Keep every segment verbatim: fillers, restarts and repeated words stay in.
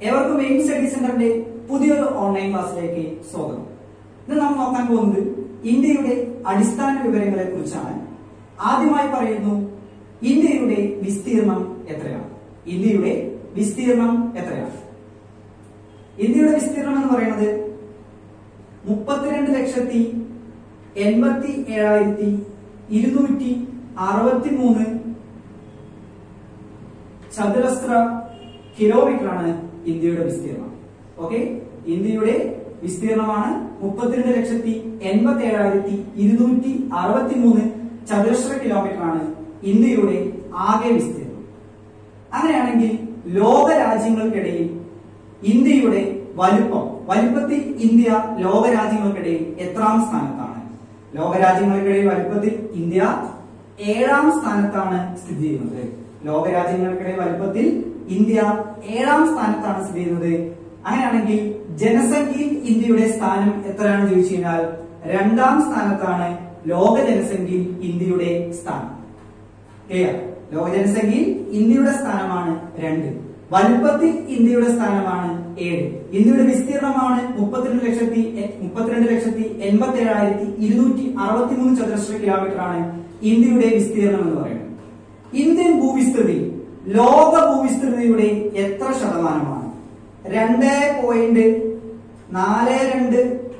ഏവർക്കും main study സെന്ററിന്റെ പുതിയൊരു ഓൺലൈൻ ക്ലാസ്സിലേക്ക് സ്വാഗതം. ഇന്ന് നാം നോക്കാൻ പോകുന്നത് ഇന്ത്യയുടെ അടിസ്ഥാന വിവരങ്ങളെ കുറിച്ചാണ്. ആദ്യമായി പറയുന്നു, ഇന്ത്യയുടെ വിസ്തീർണം എത്രയാണ്? ഇന്ത്യയുടെ വിസ്തീർണം എത്രയാണ്? ഇന്ത്യയുടെ വിസ്തീർണം എന്ന് പറയുന്നത് മുപ്പത്തിരണ്ട് ലക്ഷത്തി എൺപത്തി ഏഴായിരത്തി ഇരുന്നൂറ്റി അറുപത്തി മൂന്ന് ചതുരശ്ര കിലോമീറ്റർ ആണ് ഇന്ത്യയുടെ വിസ്തീർണം. ഓക്കെ, ഇന്ത്യയുടെ വിസ്തീർണമാണ് മുപ്പത്തിരണ്ട് ലക്ഷത്തി എൺപത്തി ഏഴായിരത്തി ഇരുന്നൂറ്റി അറുപത്തി മൂന്ന് ചതുരശ്ര കിലോമീറ്റർ ആണ് ഇന്ത്യയുടെ ആകെ വിസ്തീർണം. അങ്ങനെയാണെങ്കിൽ ലോക രാജ്യങ്ങൾക്കിടയിൽ ഇന്ത്യയുടെ വലുപ്പം വലുപ്പത്തിൽ ഇന്ത്യ ലോക രാജ്യങ്ങൾക്കിടയിൽ എത്രാം സ്ഥാനത്താണ്? ലോകരാജ്യങ്ങൾക്കിടയിൽ വലുപ്പത്തിൽ ഇന്ത്യ ഏഴാം സ്ഥാനത്താണ് സ്ഥിതി ചെയ്യുന്നത്. ലോകരാജ്യങ്ങൾക്കിടയിൽ വലുപ്പത്തിൽ ഇന്ത്യ ഏഴാം സ്ഥാനത്താണ് സ്ഥിതി ചെയ്യുന്നത്. അങ്ങനെയാണെങ്കിൽ ജനസംഖ്യയിൽ ഇന്ത്യയുടെ സ്ഥാനം എത്രയാണെന്ന് ചോദിച്ചു കഴിഞ്ഞാൽ രണ്ടാം സ്ഥാനത്താണ് ലോക ജനസംഖ്യയിൽ ഇന്ത്യയുടെ സ്ഥാനം. ക്ലിയർ? ലോക ജനസംഖ്യയിൽ ഇന്ത്യയുടെ സ്ഥാനമാണ് രണ്ട്, വലുപ്പത്തിൽ ഇന്ത്യയുടെ സ്ഥാനമാണ് ഏഴ്. ഇന്ത്യയുടെ വിസ്തീർണമാണ് മുപ്പത്തിരണ്ട് ലക്ഷത്തി മുപ്പത്തിരണ്ട് ലക്ഷത്തി എൺപത്തി ഏഴായിരത്തി ഇരുന്നൂറ്റി അറുപത്തി മൂന്ന് ചതുരശ്ര കിലോമീറ്റർ ആണ് ഇന്ത്യയുടെ വിസ്തീർണം എന്ന് പറയുന്നത്. ഇന്ത്യൻ ഭൂവിസ്തൃതി ലോക ഭൂവിസ്തൃതിയുടെ എത്ര ശതമാനമാണ്? രണ്ട് പോയിന്റ് നാല് രണ്ട്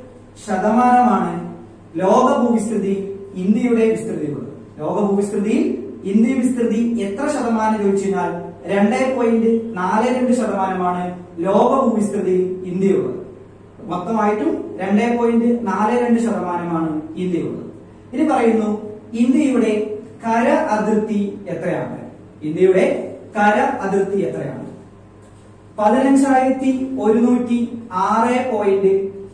ശതമാനമാണ് ലോക ഭൂവിസ്തൃതി ഇന്ത്യയുടെ വിസ്തൃതിയുള്ളത്. ലോക ഭൂവിസ്തൃതിയിൽ ഇന്ത്യ വിസ്തൃതി എത്ര ശതമാനം ചോദിച്ചു കഴിഞ്ഞാൽ രണ്ട് പോയിന്റ് നാല് രണ്ട് ശതമാനമാണ് ലോക ഭൂവിസ്തൃതി ഇന്ത്യയുള്ളത്. മൊത്തമായിട്ടും രണ്ട് പോയിന്റ് നാല് രണ്ട് ശതമാനമാണ് ഇന്ത്യയുള്ളത്. ഇനി പറയുന്നു, ഇന്ത്യയുടെ കര അതിർത്തി എത്രയാണ്? ഇന്ത്യയുടെ കര അതിർത്തി എത്രയാണ്? പതിനഞ്ചായിരത്തി ഒരുന്നൂറ്റി ആറ് പോയിന്റ്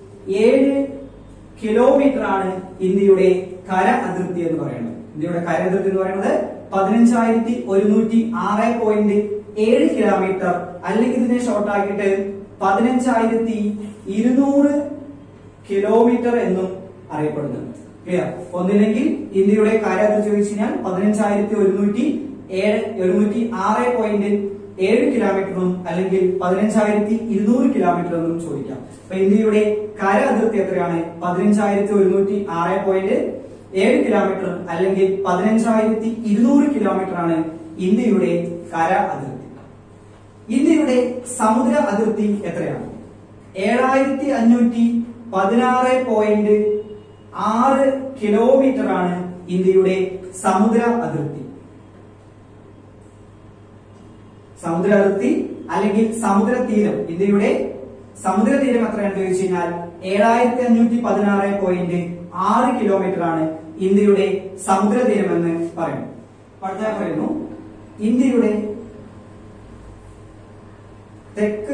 ഏഴ് കിലോമീറ്റർ ആണ് ഇന്ത്യയുടെ കര അതിർത്തി എന്ന് പറയുന്നത്. ഇന്ത്യയുടെ കര അതിർത്തി എന്ന് പറയുന്നത് പതിനഞ്ചായിരത്തി ഒരുന്നൂറ്റി ആറ് പോയിന്റ് ഏഴ് കിലോമീറ്റർ, അല്ലെങ്കിൽ ഇതിനെ ഷോർട്ട് ആക്കിയിട്ട് പതിനഞ്ചായിരത്തി ഇരുന്നൂറ് കിലോമീറ്റർ എന്നും അറിയപ്പെടുന്നുണ്ട്. ക്ലിയർ? ഒന്നില്ലെങ്കിൽ ഇന്ത്യയുടെ കര അതിർത്തി ചോദിച്ചു കഴിഞ്ഞാൽ പതിനഞ്ചായിരത്തി ഒരുന്നൂറ്റി ഏഴ് ഒരുന്നൂറ്റി ആറ് പോയിന്റ് ഏഴ് കിലോമീറ്ററും അല്ലെങ്കിൽ പതിനഞ്ചായിരത്തി ഇരുന്നൂറ് കിലോമീറ്റർ എന്നും ചോദിക്കാം. അപ്പൊ ഇന്ത്യയുടെ കര അതിർത്തി എത്രയാണ്? പതിനഞ്ചായിരത്തി ഒരുന്നൂറ്റി ആറ് പോയിന്റ് ഏഴ് കിലോമീറ്റർ അല്ലെങ്കിൽ പതിനഞ്ചായിരത്തി ഇരുന്നൂറ് കിലോമീറ്റർ ആണ് ഇന്ത്യയുടെ കര അതിർത്തി. ഇന്ത്യയുടെ സമുദ്ര അതിർത്തി എത്രയാണ്? ഏഴായിരത്തി അഞ്ഞൂറ്റി പതിനാറ് പോയിന്റ് ആറ് കിലോമീറ്റർ ആണ് ഇന്ത്യയുടെ സമുദ്ര അതിർത്തി. സമുദ്ര അതിർത്തി അല്ലെങ്കിൽ സമുദ്ര തീരം, ഇന്ത്യയുടെ സമുദ്ര തീരം എത്രയാണെന്ന് ചോദിച്ചു കഴിഞ്ഞാൽ ഏഴായിരത്തി അഞ്ഞൂറ്റി പതിനാറ് പോയിന്റ് ആറ് കിലോമീറ്റർ ആണ് ഇന്ത്യയുടെ സമുദ്ര തീരം എന്ന് പറയുന്നു. അടുത്ത പറയുന്നു, ഇന്ത്യയുടെ തെക്ക്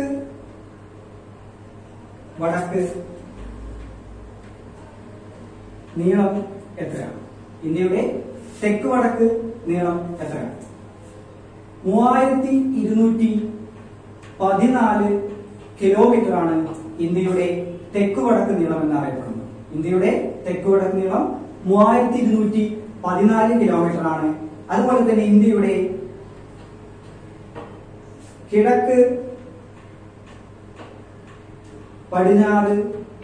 വടക്ക് നീളം എത്രയാണ്? ഇന്ത്യയുടെ തെക്ക് വടക്ക് നീളം എത്രയാണ്? മൂവായിരത്തി ഇരുന്നൂറ്റി പതിനാല് കിലോമീറ്റർ ആണ് ഇന്ത്യയുടെ തെക്ക് വടക്ക് നീളം എന്നറിയപ്പെടുന്നത്. ഇന്ത്യയുടെ തെക്ക് വടക്ക് നീളം മൂവായിരത്തി ഇരുന്നൂറ്റി പതിനാല് കിലോമീറ്റർ ആണ്. അതുപോലെ തന്നെ ഇന്ത്യയുടെ കിഴക്ക് പടിഞ്ഞാറ്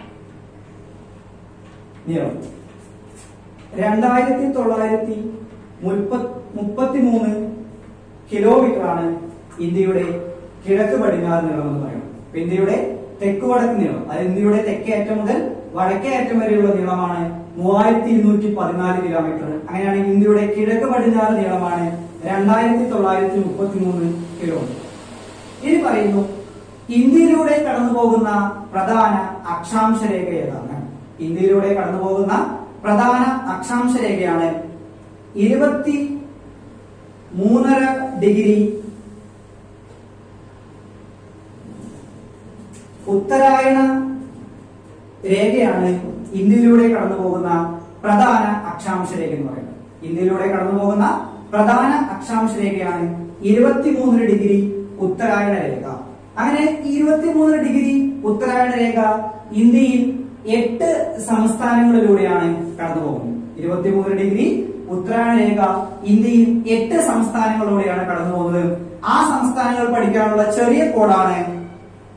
നീളം രണ്ടായിരത്തി തൊള്ളായിരത്തി മുപ്പത്തി മൂന്ന് കിലോമീറ്റർ ആണ് ഇന്ത്യയുടെ കിഴക്ക് പടിഞ്ഞാറ് നീളം എന്ന് പറയുന്നത്. ഇന്ത്യയുടെ തെക്ക് വടക്ക് നീളം, അതായത് ഇന്ത്യയുടെ തെക്കേ അറ്റം മുതൽ വടക്കേ അറ്റം വരെയുള്ള നീളമാണ് മൂവായിരത്തി ഇരുന്നൂറ്റി പതിനാല് കിലോമീറ്റർ. അങ്ങനെയാണെങ്കിൽ ഇന്ത്യയുടെ കിഴക്ക് പടിഞ്ഞാറ് നീളമാണ് രണ്ടായിരത്തി തൊള്ളായിരത്തി മുപ്പത്തി മൂന്ന് കിലോമീറ്റർ. ഇനി പറയുന്നു, ഇന്ത്യയിലൂടെ കടന്നു പോകുന്ന പ്രധാന അക്ഷാംശ രേഖ ഏതാണ്? ഇന്ത്യയിലൂടെ കടന്നു പോകുന്ന പ്രധാന അക്ഷാംശ രേഖയാണ് ഇരുപത്തി മൂന്നര ഡിഗ്രി ഉത്തരായണ രേഖയാണ് ഇന്ത്യയിലൂടെ കടന്നു പോകുന്ന പ്രധാന അക്ഷാംശ രേഖ എന്ന് പറയുന്നത്. ഇന്ത്യയിലൂടെ കടന്നു പോകുന്ന പ്രധാന അക്ഷാംശ രേഖയാണ് ഇരുപത്തിമൂന്നര ഡിഗ്രി ഉത്തരായണ രേഖ. അങ്ങനെ ഇരുപത്തിമൂന്നര ഡിഗ്രി ഉത്തരായണ രേഖ ഇന്ത്യയിൽ എട്ട് സംസ്ഥാനങ്ങളിലൂടെയാണ് കടന്നു പോകുന്നത്. ഇരുപത്തിമൂന്നര ഡിഗ്രി ഉത്തരായണ രേഖ ഇന്ത്യയിൽ എട്ട് സംസ്ഥാനങ്ങളിലൂടെയാണ് കടന്നു പോകുന്നത്. ആ സംസ്ഥാനങ്ങൾ പഠിക്കാനുള്ള ചെറിയ കോഡാണ്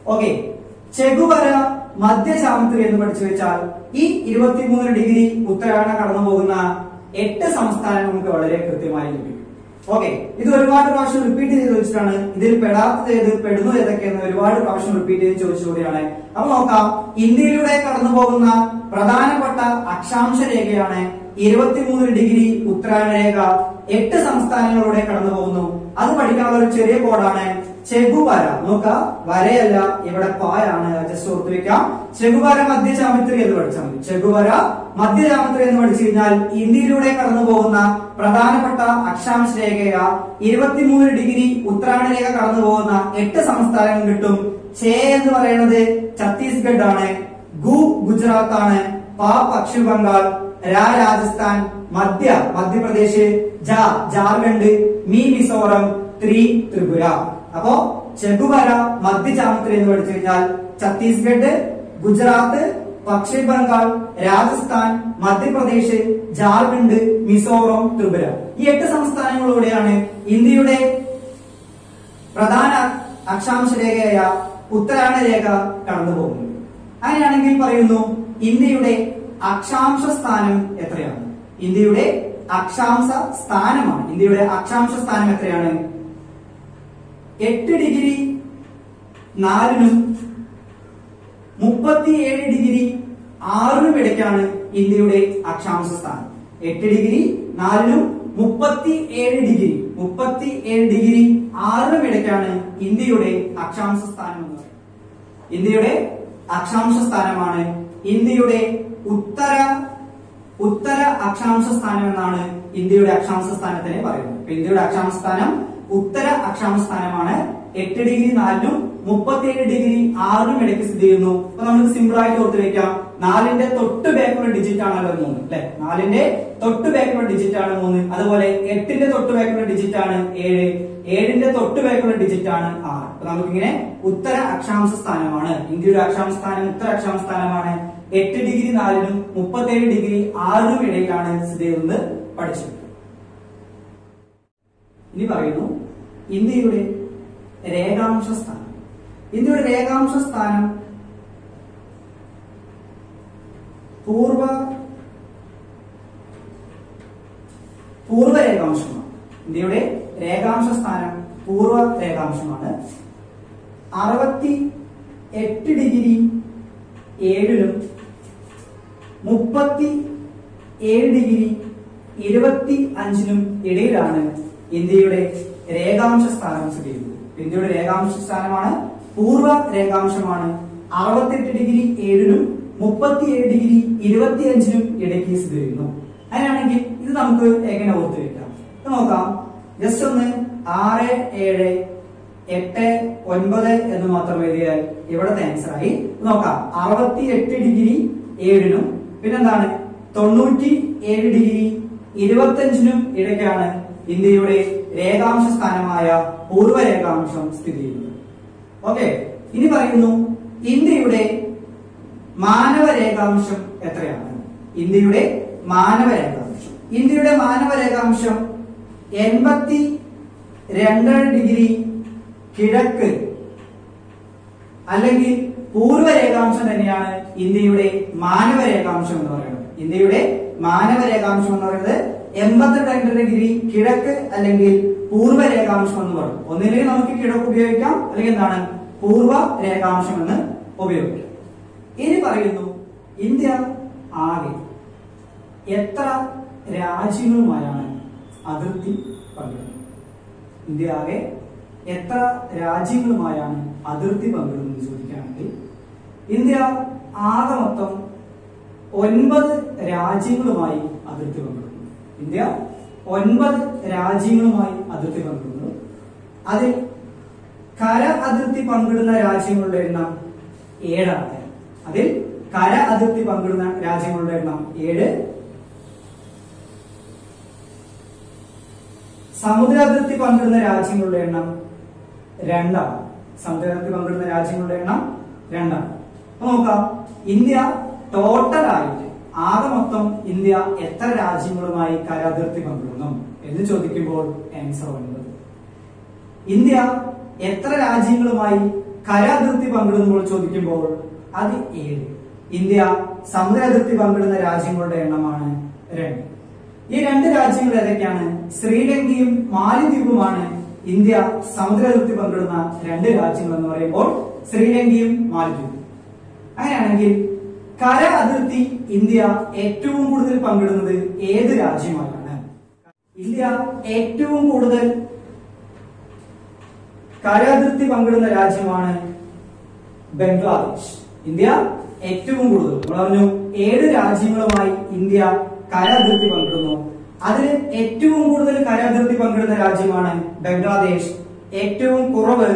ഓക്കെ, ചെഗുവര മധ്യ ജാമത്രി എന്ന് പഠിച്ചു വെച്ചാൽ ഈ ഇരുപത്തിമൂന്ന് ഡിഗ്രി ഉത്തരായണ കടന്നു പോകുന്ന എട്ട് സംസ്ഥാനങ്ങൾ നമുക്ക് വളരെ കൃത്യമായി ലഭിക്കും. ഓക്കെ, ഇത് ഒരുപാട് പ്രാവശ്യം റിപ്പീറ്റ് ചെയ്ത് ചോദിച്ചിട്ടാണ്. ഇതിൽ പെടാത്തത് ഏത്, പെടുന്നു ഏതൊക്കെയെന്ന് ഒരുപാട് പ്രാവശ്യം റിപ്പീറ്റ് ചെയ്ത് ചോദിച്ചുകൂടിയാണ്. അപ്പൊ നോക്കാം, ഇന്ത്യയിലൂടെ കടന്നു പോകുന്ന പ്രധാനപ്പെട്ട അക്ഷാംശ രേഖയാണ് ഇരുപത്തിമൂന്ന് ഡിഗ്രി ഉത്തരായണ രേഖ. എട്ട് സംസ്ഥാനങ്ങളിലൂടെ കടന്നു പോകുന്നു. അത് പഠിക്കാനുള്ള ഒരു ചെറിയ കോഡാണ് ചെഗുവര. നോക്ക, വരയല്ല, ഇവിടെ പായാണ്, ജസ്റ്റ് ഓർത്ത് വെക്കാം. ചെഗുവര മധ്യ ജാമത്രി എന്ന് പഠിച്ചാൽ മതി. ചെഗുവര മധ്യ ജാമത്രി എന്ന് പഠിച്ചു കഴിഞ്ഞാൽ ഇന്ത്യയിലൂടെ കടന്നു പോകുന്ന പ്രധാനപ്പെട്ട അക്ഷാംശ രേഖയ ഇരുപത്തിമൂന്ന് ഡിഗ്രി ഉത്തരായണ രേഖ കടന്നു പോകുന്ന എട്ട് സംസ്ഥാനങ്ങൾ കിട്ടും. ചേ എന്ന് പറയുന്നത് ഛത്തീസ്ഗഡ് ആണ്, ഗു ഗുജറാത്ത് ആണ്, പ പശ്ചിമ ബംഗാൾ, രാ രാജസ്ഥാൻ, മധ്യ മധ്യപ്രദേശ്, ജ ജാർഖണ്ഡ്, മീ മിസോറം, ത്രീ ത്രിപുര. അപ്പോ ചെഗുവര മധ്യ ജാമത്രി എന്ന് പഠിച്ചു കഴിഞ്ഞാൽ ഛത്തീസ്ഗഡ്, ഗുജറാത്ത്, പശ്ചിമ ബംഗാൾ, രാജസ്ഥാൻ, മധ്യപ്രദേശ്, ജാർഖണ്ഡ്, മിസോറം, ത്രിപുര. ഈ എട്ട് സംസ്ഥാനങ്ങളിലൂടെയാണ് ഇന്ത്യയുടെ പ്രധാന അക്ഷാംശ രേഖയായ ഉത്തരായണ രേഖ കടന്നു പോകുന്നത്. അങ്ങനെയാണെങ്കിൽ പറയുന്നു, ഇന്ത്യയുടെ അക്ഷാംശ സ്ഥാനം എത്രയാണ്? ഇന്ത്യയുടെ അക്ഷാംശ സ്ഥാനമാണ്. ഇന്ത്യയുടെ അക്ഷാംശ സ്ഥാനം എത്രയാണ്? എട്ട് ഡിഗ്രി നാലിനും മുപ്പത്തിയേഴ് ഡിഗ്രി ആറിനും ഇടയ്ക്കാണ് ഇന്ത്യയുടെ അക്ഷാംശ സ്ഥാനം. എട്ട് ഡിഗ്രി നാലിനും മുപ്പത്തി ഏഴ് ഡിഗ്രി മുപ്പത്തി ഏഴ് ഡിഗ്രി ആറിനും ഇടയ്ക്കാണ് ഇന്ത്യയുടെ അക്ഷാംശ സ്ഥാനം എന്ന് പറയുന്നത്. ഇന്ത്യയുടെ അക്ഷാംശ സ്ഥാനമാണ് ഇന്ത്യയുടെ ഉത്തര ഉത്തര അക്ഷാംശ സ്ഥാനം എന്നാണ് ഇന്ത്യയുടെ അക്ഷാംശ സ്ഥാനത്തിനെ പറയുന്നത്. ഇന്ത്യയുടെ അക്ഷാംശ സ്ഥാനം ഉത്തര അക്ഷാംശ സ്ഥാനമാണ്. എട്ട് ഡിഗ്രി നാലിനും മുപ്പത്തിയേഴ് ഡിഗ്രി ആറിനും ഇടയ്ക്ക് സ്ഥിതി ചെയ്യുന്നു. അപ്പൊ നമുക്ക് സിമ്പിൾ ആയിട്ട് ഓർത്ത് വെക്കാം, നാലിന്റെ തൊട്ട് ബാക്കുള്ള ഡിജിറ്റ് ആണല്ലോ മൂന്ന്, അല്ലെ? നാലിന്റെ തൊട്ട് ബാക്കുള്ള ഡിജിറ്റ് ആണ് മൂന്ന്. അതുപോലെ എട്ടിന്റെ തൊട്ട് ബാക്കുള്ള ഡിജിറ്റ് ആണ് ഏഴ്, ഏഴിന്റെ തൊട്ട് ബാക്കുള്ള ഡിജിറ്റ് ആണ് ആറ്. അപ്പൊ നമുക്കിങ്ങനെ ഉത്തര അക്ഷാംശ സ്ഥാനമാണ് ഇന്ത്യയുടെ അക്ഷാംശ സ്ഥാനം. ഉത്തര അക്ഷാംശ സ്ഥാനമാണ്. എട്ട് ഡിഗ്രി നാലിനും മുപ്പത്തിയേഴ് ഡിഗ്രി ആറിനും ഇടയിലാണ് സ്ഥിതി ചെയ്യുന്നത് പഠിച്ചു. ഇനി പറയുന്നു ഇന്ത്യയുടെ രേഖാംശ സ്ഥാനം. ഇന്ത്യയുടെ രേഖാംശ സ്ഥാനം പൂർവ പൂർവ രേഖാംശമാണ്. ഇന്ത്യയുടെ രേഖാംശ സ്ഥാനം പൂർവ രേഖാംശമാണ്. അറുപത്തി എട്ട് ഡിഗ്രി ഏഴിനും മുപ്പത്തി ഏഴ് ഡിഗ്രി ഇരുപത്തി അഞ്ചിനും ഇടയിലാണ് ഇന്ത്യയുടെ രേഖാംശ സ്ഥാനം സ്ഥിതി ചെയ്യുന്നത്. ഇന്ത്യയുടെ രേഖാംശ സ്ഥാനമാണ് പൂർവ രേഖാംശമാണ്. അറുപത്തെട്ട് ഡിഗ്രി ഏഴിനും മുപ്പത്തിയേഴ് ഡിഗ്രി ഇരുപത്തി അഞ്ചിനും ഇടയ്ക്ക് സ്ഥിതി ചെയ്യുന്നു. അങ്ങനെയാണെങ്കിൽ ഇത് നമുക്ക് എങ്ങനെ ഓർത്തു വെക്കാം? നോക്കാം, ജസ്റ്റ് ഒന്ന് ആറ് ഏഴ് എട്ട് ഒൻപത് എന്ന് മാത്രം എഴുതിയാൽ ഇവിടത്തെ ആൻസർ ആയി. നോക്കാം, അറുപത്തി എട്ട് ഡിഗ്രി ഏഴിനും പിന്നെന്താണ് തൊണ്ണൂറ്റി ഏഴ് ഡിഗ്രി ഇരുപത്തി അഞ്ചിനും ഇടയ്ക്കാണ് ഇന്ത്യയുടെ രേഖാംശ സ്ഥാനമായ പൂർവ്വ രേഖാംശം സ്ഥിതി ചെയ്യുന്നത്. ഓക്കെ, ഇനി പറയുന്നു ഇന്ത്യയുടെ മാനവ രേഖാംശം എത്രയാണ്? ഇന്ത്യയുടെ മാനവ രേഖാംശം ഇന്ത്യയുടെ മാനവ രേഖാംശം എൺപത്തി രണ്ട് ഡിഗ്രി കിഴക്ക് അല്ലെങ്കിൽ പൂർവ്വ രേഖാംശം തന്നെയാണ് ഇന്ത്യയുടെ മാനവ രേഖാംശം എന്ന് പറയുന്നത്. ഇന്ത്യയുടെ മാനവ രേഖാംശം എന്ന് പറയുന്നത് എൺപത്തിരണ്ട് ഡിഗ്രി കിഴക്ക് അല്ലെങ്കിൽ പൂർവ്വ രേഖാംശം എന്ന് പറയും. ഒന്നില്ലെങ്കിൽ നമുക്ക് കിഴക്ക് ഉപയോഗിക്കാം, അല്ലെങ്കിൽ എന്താണ് പൂർവ്വ രേഖാംശം എന്ന് ഉപയോഗിക്കാം. ഇനി പറയുന്നു ഇന്ത്യ ആകെ എത്ര രാജ്യങ്ങളുമായാണ് അതിർത്തി പങ്കിടുന്നത്? ഇന്ത്യ ആകെ എത്ര രാജ്യങ്ങളുമായാണ് അതിർത്തി പങ്കിടുന്നത് ചോദിക്കുകയാണെങ്കിൽ ഇന്ത്യ ആകെ മൊത്തം ഒൻപത് രാജ്യങ്ങളുമായി അതിർത്തി പങ്കിടുന്നു. ഇന്ത്യ ഒൻപത് രാജ്യങ്ങളുമായി അതിർത്തി പങ്കിടുന്നു. അതിൽ കര അതിർത്തി പങ്കിടുന്ന രാജ്യങ്ങളുടെ എണ്ണം ഏഴാണ്. അതിൽ കര അതിർത്തി പങ്കിടുന്ന രാജ്യങ്ങളുടെ എണ്ണം ഏഴ്. സമുദ്ര അതിർത്തി പങ്കിടുന്ന രാജ്യങ്ങളുടെ എണ്ണം രണ്ടാണ്. സമുദ്ര അതിർത്തി പങ്കിടുന്ന രാജ്യങ്ങളുടെ എണ്ണം രണ്ടാണ്. അപ്പൊ നോക്കാം, ഇന്ത്യ ടോട്ടലായിട്ട് ആകെ മൊത്തം ഇന്ത്യ എത്ര രാജ്യങ്ങളുമായി കര അതിർത്തി പങ്കിടുന്നു എന്ന് ചോദിക്കുമ്പോൾ ആൻസർ ഒൻപത്. ഇന്ത്യ എത്ര രാജ്യങ്ങളുമായി കര അതിർത്തി പങ്കിടുമ്പോൾ ചോദിക്കുമ്പോൾ അത് ഏഴ്. ഇന്ത്യ സമുദ്ര അതിർത്തി പങ്കിടുന്ന രാജ്യങ്ങളുടെ എണ്ണമാണ് രണ്ട്. ഈ രണ്ട് രാജ്യങ്ങൾ ഏതൊക്കെയാണ്? ശ്രീലങ്കയും മാലിദ്വീപുമാണ് ഇന്ത്യ സമുദ്ര അതിർത്തി പങ്കിടുന്ന രണ്ട് രാജ്യങ്ങൾ എന്ന് പറയുമ്പോൾ ശ്രീലങ്കയും മാലിദ്വീപും. അങ്ങനെയാണെങ്കിൽ കര അതിർത്തി ഇന്ത്യ ഏറ്റവും കൂടുതൽ പങ്കിടുന്നത് ഏത് രാജ്യമായാണ്? ഇന്ത്യ ഏറ്റവും കൂടുതൽ കര അതിർത്തി പങ്കിടുന്ന രാജ്യമാണ് ബംഗ്ലാദേശ്. ഇന്ത്യ ഏറ്റവും കൂടുതൽ, നമ്മൾ പറഞ്ഞു ഏഴ് രാജ്യങ്ങളുമായി ഇന്ത്യ കര അതിർത്തി പങ്കിടുന്നു. അതിൽ ഏറ്റവും കൂടുതൽ കര അതിർത്തി പങ്കിടുന്ന രാജ്യമാണ് ബംഗ്ലാദേശ്. ഏറ്റവും കുറവ്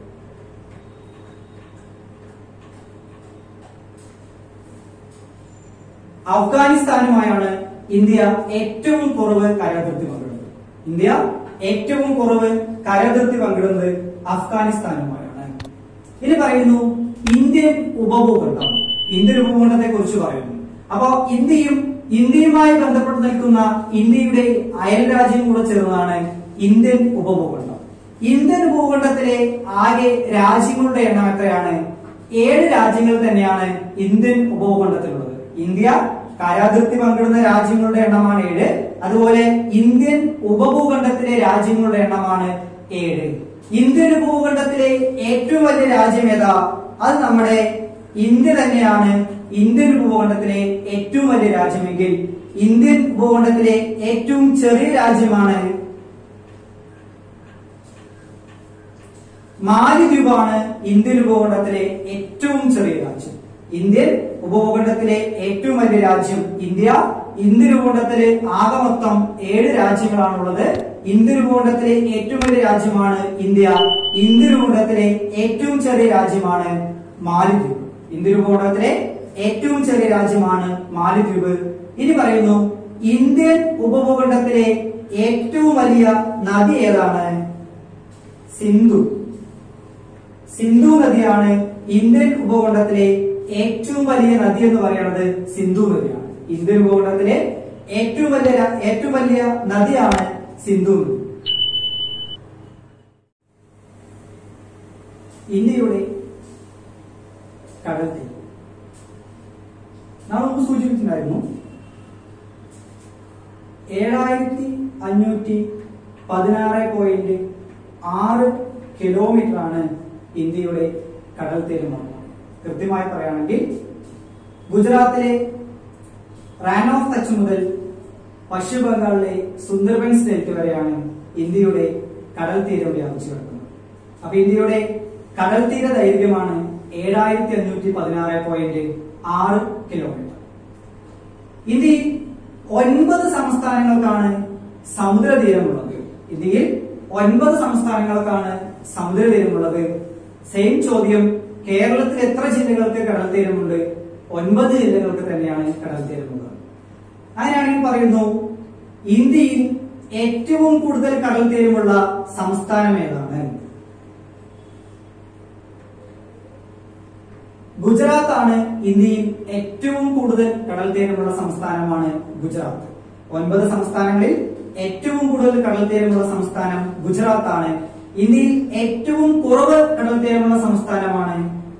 അഫ്ഗാനിസ്ഥാനുമായാണ് ഇന്ത്യ ഏറ്റവും കുറവ് കര അതിർത്തി പങ്കിടുന്നത്. ഇന്ത്യ ഏറ്റവും കുറവ് കര അതിർത്തി പങ്കിടുന്നത് അഫ്ഗാനിസ്ഥാനുമായാണ്. ഇനി പറയുന്നു ഇന്ത്യൻ ഉപഭൂഖണ്ഡം. ഇന്ത്യൻ ഉപഭൂഖണ്ഡത്തെ കുറിച്ച് പറയുന്നു. അപ്പോ ഇന്ത്യയും ഇന്ത്യയുമായി ബന്ധപ്പെട്ട് നിൽക്കുന്ന ഇന്ത്യയുടെ അയൽ രാജ്യം കൂടെ ചേർന്നതാണ് ഇന്ത്യൻ ഉപഭൂഖണ്ഡം. ഇന്ത്യൻ ഉപഭൂഖണ്ഡത്തിലെ ആകെ രാജ്യങ്ങളുടെ എണ്ണം എത്രയാണ്? ഏഴ് രാജ്യങ്ങൾ തന്നെയാണ് ഇന്ത്യൻ ഉപഭൂഖണ്ഡത്തിലുള്ളത്. ഇന്ത്യ കരാതിർത്തി പങ്കിടുന്ന രാജ്യങ്ങളുടെ എണ്ണമാണ് ഏഴ്. അതുപോലെ ഇന്ത്യൻ ഉപഭൂഖണ്ഡത്തിലെ രാജ്യങ്ങളുടെ എണ്ണമാണ് ഏഴ്. ഇന്ത്യൻ ഉപഭൂഖണ്ഡത്തിലെ ഏറ്റവും വലിയ രാജ്യം ഏതാ? അത് നമ്മുടെ ഇന്ത്യ തന്നെയാണ്. ഇന്ത്യൻ ഉപഭൂഖണ്ഡത്തിലെ ഏറ്റവും വലിയ രാജ്യമെങ്കിൽ ഇന്ത്യൻ ഉപഭൂഖണ്ഡത്തിലെ ഏറ്റവും ചെറിയ രാജ്യമാണ് മാലിദ്വീപാണ്. ഇന്ത്യൻ ഉപഭൂഖണ്ഡത്തിലെ ഏറ്റവും ചെറിയ രാജ്യം. ഇന്ത്യൻ ഉപഭൂഖണ്ഡത്തിലെ ഏറ്റവും വലിയ രാജ്യം ഇന്ത്യ. ഇന്ത്യൻ ഉപഭൂഖണ്ഡത്തിലെ ആകെ മൊത്തം ഏഴ് രാജ്യങ്ങളാണുള്ളത്. ഇന്ത്യൻ ഉപഭൂഖണ്ഡത്തിലെ ഏറ്റവും വലിയ രാജ്യമാണ് ഇന്ത്യ. ഇന്ത്യൻ ഉപഭൂഖണ്ഡത്തിലെ ഏറ്റവും ചെറിയ രാജ്യമാണ് മാലിദ്വീപ്. ഇന്ത്യൻ ഉപഭൂഖണ്ഡത്തിലെ ഏറ്റവും ചെറിയ രാജ്യമാണ് മാലിദ്വീപ്. ഇനി പറയുന്നു ഇന്ത്യൻ ഉപഭൂഖണ്ഡത്തിലെ ഏറ്റവും വലിയ നദി ഏതാണ്? സിന്ധു. സിന്ധു നദിയാണ് ഇന്ത്യൻ ഉപഭൂഖണ്ഡത്തിലെ ഏറ്റവും വലിയ നദി എന്ന് പറയുന്നത് സിന്ധു നദിയാണ്. ഇന്ത്യൻ ഉപഭൂഖണ്ഡത്തിലെ ഏറ്റവും വലിയ ഏറ്റവും വലിയ നദിയാണ് സിന്ധു നദി. ഇന്ത്യയുടെ കടൽ തീരം നാം മുമ്പ് സൂചിപ്പിച്ചിട്ടുണ്ടായിരുന്നു. ഏഴായിരത്തി അഞ്ഞൂറ്റി പതിനാറ് പോയിന്റ് ആറ് കിലോമീറ്റർ ആണ് ഇന്ത്യയുടെ കടൽ തീരം. കൃത്യമായി പറയുകയാണെങ്കിൽ ഗുജറാത്തിലെ റാൻ ഓഫ് കച്ച് മുതൽ പശ്ചിമ ബംഗാളിലെ സുന്ദർബൻസ് ഡെൽറ്റ വരെയാണ് ഇന്ത്യയുടെ കടൽ തീരം വ്യാപിച്ചു കിടക്കുന്നത്. അപ്പൊ ഇന്ത്യയുടെ കടൽ തീര ദൈർഘ്യമാണ് ഏഴായിരത്തി അഞ്ഞൂറ്റി പതിനാറ് പോയിന്റ് ആറ് കിലോമീറ്റർ. ഇന്ത്യയിൽ ഒൻപത് സംസ്ഥാനങ്ങൾക്കാണ് സമുദ്രതീരമുള്ളത്. ഇന്ത്യയിൽ ഒൻപത് സംസ്ഥാനങ്ങൾക്കാണ് സമുദ്രതീരമുള്ളത്. സെയിം ചോദ്യം, കേരളത്തിൽ എത്ര ജില്ലകൾക്ക് കടൽ തീരമുണ്ട്? ഒൻപത് ജില്ലകൾക്ക് തന്നെയാണ് കടൽ തീരമുള്ളത്. അങ്ങനെയാണെങ്കിൽ പറയുന്നു ഇന്ത്യയിൽ ഏറ്റവും കൂടുതൽ കടൽ തീരമുള്ള സംസ്ഥാനം ഏതാണ്? ഗുജറാത്ത് ആണ്. ഇന്ത്യയിൽ ഏറ്റവും കൂടുതൽ കടൽ തീരമുള്ള സംസ്ഥാനമാണ് ഗുജറാത്ത്. ഒൻപത് സംസ്ഥാനങ്ങളിൽ ഏറ്റവും കൂടുതൽ കടൽ തീരമുള്ള സംസ്ഥാനം ഗുജറാത്ത് ആണ്. ഇന്ത്യയിൽ ഏറ്റവും കുറവ് കടൽ തീരമുള്ള സംസ്ഥാനമാണ്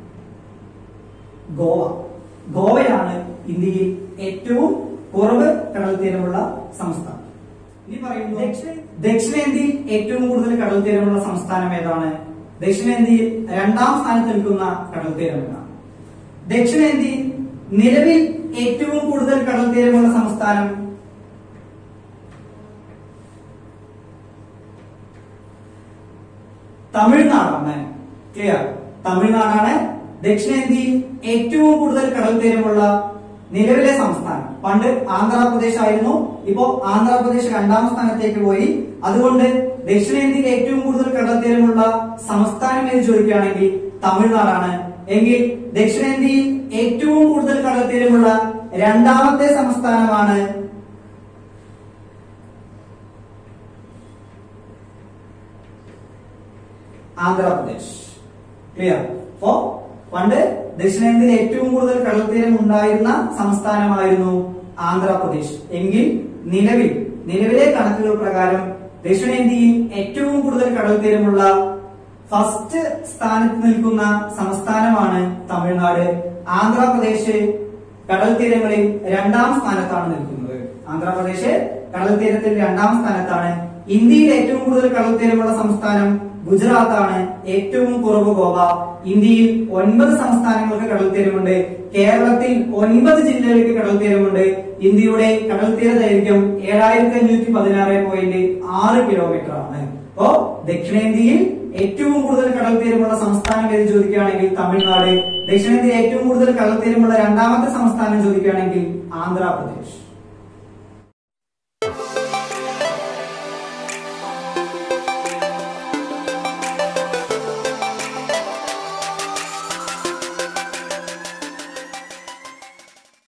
ഗോവ. ഗോവയാണ് ഇന്ത്യയിൽ ഏറ്റവും കുറവ് കടൽ തീരമുള്ള സംസ്ഥാനം. ഇനി പറയുന്നു ദക്ഷിണേന്ത്യയിൽ ഏറ്റവും കൂടുതൽ കടൽ തീരമുള്ള സംസ്ഥാനം ഏതാണ്? ദക്ഷിണേന്ത്യയിൽ രണ്ടാം സ്ഥാനത്ത് നിൽക്കുന്ന കടൽ തീരം ഏതാണ്? ദക്ഷിണേന്ത്യയിൽ നിലവിൽ ഏറ്റവും കൂടുതൽ കടൽ തീരമുള്ള സംസ്ഥാനം തമിഴ്നാടാണ്. ക്ലിയർ? തമിഴ്നാടാണ് ദക്ഷിണേന്ത്യയിൽ ഏറ്റവും കൂടുതൽ കടൽ തീരമുള്ള നിലവിലെ സംസ്ഥാനം. പണ്ട് ആന്ധ്രാപ്രദേശ് ആയിരുന്നു. ഇപ്പോ ആന്ധ്രാപ്രദേശ് രണ്ടാം സ്ഥാനത്തേക്ക് പോയി. അതുകൊണ്ട് ദക്ഷിണേന്ത്യയിൽ ഏറ്റവും കൂടുതൽ കടൽ തീരമുള്ള സംസ്ഥാനം എന്ന് ചോദിക്കുകയാണെങ്കിൽ തമിഴ്നാടാണ്. എങ്കിൽ ദക്ഷിണേന്ത്യയിൽ ഏറ്റവും കൂടുതൽ കടൽ തീരമുള്ള രണ്ടാമത്തെ സംസ്ഥാനമാണ് ആന്ധ്രാപ്രദേശ്. ക്ലിയർ? അപ്പോ പണ്ട് ദക്ഷിണേന്ത്യയിൽ ഏറ്റവും കൂടുതൽ കടൽ തീരം ഉണ്ടായിരുന്ന സംസ്ഥാനമായിരുന്നു ആന്ധ്രാപ്രദേശ്. എങ്കിൽ നിലവിൽ നിലവിലെ കണക്കുകൾ പ്രകാരം ദക്ഷിണേന്ത്യയിൽ ഏറ്റവും കൂടുതൽ കടൽ തീരമുള്ള ഫസ്റ്റ് സ്ഥാനത്ത് നിൽക്കുന്ന സംസ്ഥാനമാണ് തമിഴ്നാട്. ആന്ധ്രാപ്രദേശ് കടൽ തീരങ്ങളിൽ രണ്ടാം സ്ഥാനത്താണ് നിൽക്കുന്നത്. ആന്ധ്രാപ്രദേശ് കടൽ തീരത്തിൽ രണ്ടാം സ്ഥാനത്താണ്. ഇന്ത്യയിൽ ഏറ്റവും കൂടുതൽ കടൽ തീരമുള്ള സംസ്ഥാനം ഗുജറാത്താണ്. ഏറ്റവും കുറവ് ഗോവ. ഇന്ത്യയിൽ ഒൻപത് സംസ്ഥാനങ്ങൾക്ക് കടൽ തീരമുണ്ട്. കേരളത്തിൽ ഒൻപത് ജില്ലകൾക്ക് കടൽ തീരമുണ്ട്. ഇന്ത്യയുടെ കടൽ തീര ദൈർഘ്യം ഏഴായിരത്തി അഞ്ഞൂറ്റി പതിനാറ് പോയിന്റ് ആറ് കിലോമീറ്റർ ആണ്. അപ്പോ ദക്ഷിണേന്ത്യയിൽ ഏറ്റവും കൂടുതൽ കടൽ തീരമുള്ള സംസ്ഥാനം ഏത് ചോദിക്കുകയാണെങ്കിൽ തമിഴ്നാട്. ദക്ഷിണേന്ത്യയിൽ ഏറ്റവും കൂടുതൽ കടൽ തീരമുള്ള രണ്ടാമത്തെ സംസ്ഥാനം ചോദിക്കുകയാണെങ്കിൽ ആന്ധ്രാപ്രദേശ്.